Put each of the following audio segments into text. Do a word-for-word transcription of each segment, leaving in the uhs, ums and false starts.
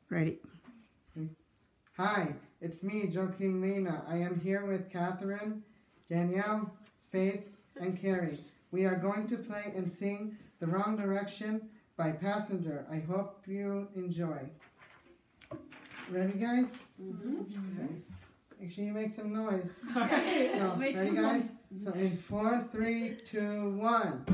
Ready. Hi, it's me, Joachim Lena. I am here with Katherine, Danielle, Faith, and Kerri. We are going to play and sing The Wrong Direction by Passenger. I hope you enjoy. Ready, guys? Mm-hmm. Okay. Make sure you make some noise. Okay. So, Make ready, some guys? noise. So, in four, three, two, one.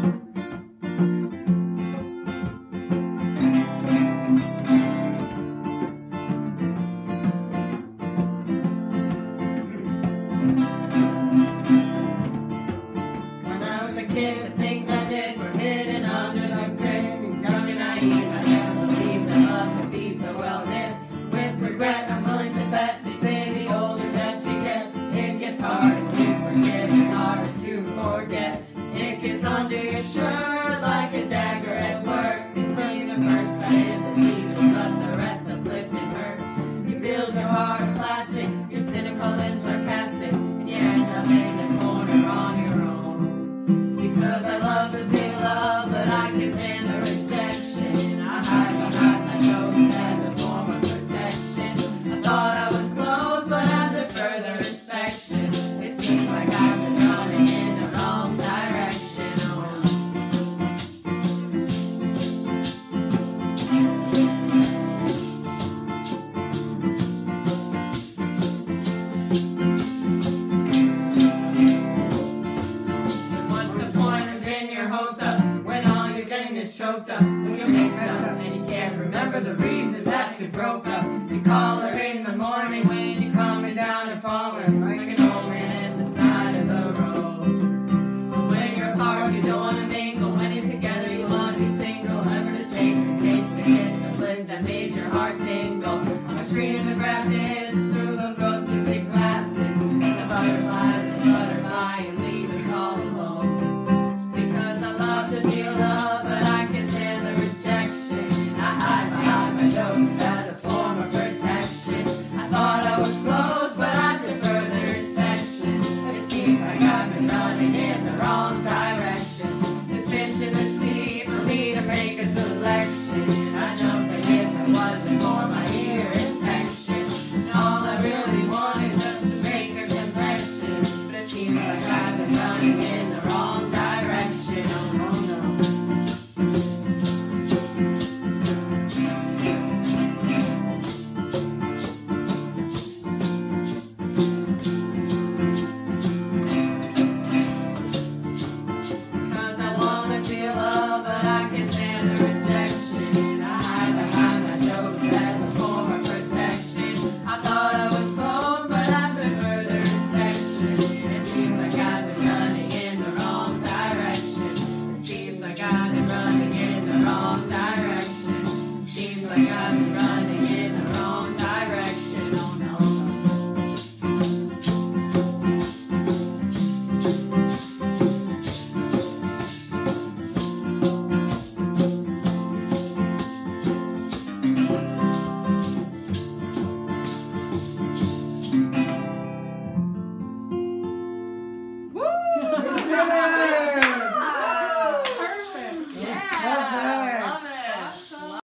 When I was a kid, the things I did were hidden under the grin. Young and naive, I never believed that love could be so well knit. With regret, I'm willing to bet they say the older that you get, it gets harder to forgive and harder to forget. It gets under your shirt like a dagger at work. They say the first cut is the deepest, but the rest are flipped and hurt. You build your heart of plastic, you're cynical and sarcastic, and you end up in the corner on your own. Because I love to be loved, but I can't stand the rejection. I hide behind my jokes as a form of protection. I thought I was close, but after further inspection, it seems like I've been running in the wrong direction. Oh. What's the point of getting your hopes up when all you're getting is choked up? When you're mixed up and you can't remember the reason that you broke up. You call her in the morning when you're coming down and falling like an old man at the side of the road. When you're apart, you don't want to mingle. When you're together, you want to be single. Ever to chase the taste, the kiss, the bliss that made your heart tingle. On the screen in the grass is